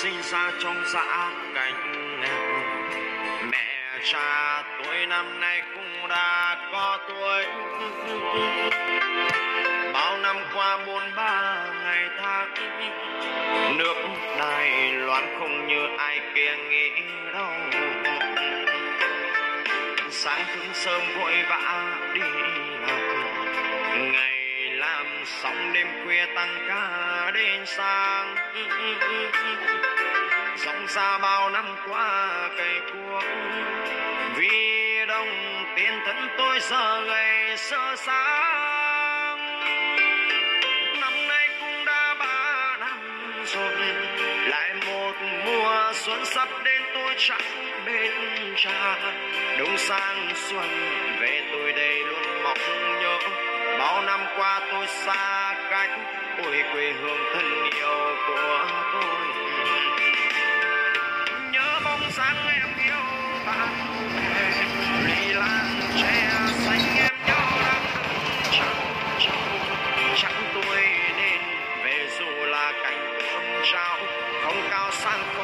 sinh ra trong dã cảnh nghèo. Mẹ cha tôi năm nay cũng đã có tuổi, bao năm qua buôn ba ngày tháng, nước Đài Loan không như ai kia nghĩ đâu. Sáng thức sớm vội vã đi làm, ngày làm xong đêm khuya tăng ca đến sáng. Sống xa bao năm qua cây cuốc, vì đồng tiền thân tôi giờ gầy sơ sáng. Năm nay cũng đã 3 năm rồi, lại một mùa xuân sắp đến tôi chẳng bên cha. Đông sang xuân về tôi đây luôn mong nhớ, bao năm qua tôi xa cách ôi quê hương thân yêu của tôi. Nhớ bóng dáng em yêu bạn bè, lì làng tre xanh em nhớ đang chẳng trâu. Chẳng tôi nên về dù là cảnh ươm trao, không cao sang